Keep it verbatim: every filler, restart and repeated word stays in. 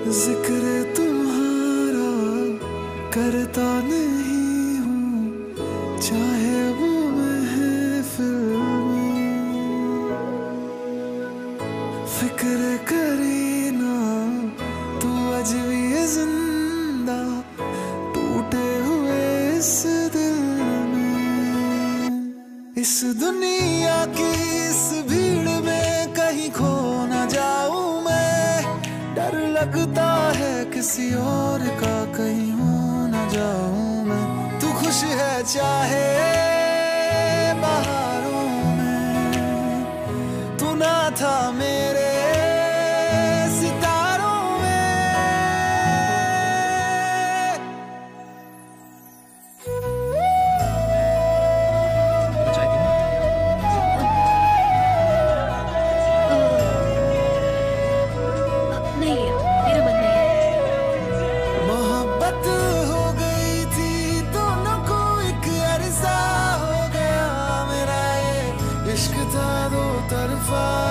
जिक्र तुम्हारा करता नहीं हूँ, चाहे वो महफिल में। फिक्र करी ना तू अज भी है जिंदा, टूटे हुए इस दिल में। इस दुनिया की इस भीड़ में कहीं खो ना जाऊं मैं, डर लगता है किसी और का कहीं हो ना जाऊं मैं। तू खुश है चाहे बहारों में, तू ना था मेरे सितारों में। नहीं लिया, मेरा मन नहीं है। मोहब्बत हो गई थी दोनों को, एक अरसा हो गया मेरा ये इश्क था दो तरफा।